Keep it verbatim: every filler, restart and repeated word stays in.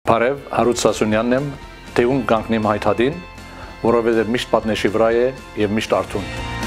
Բարև, Հարութ Սասսունյանն եմ, թեուն կանգնեմ հայտադին, որովհետև միշտ պատնեշի վրա է և միշտ արթուն։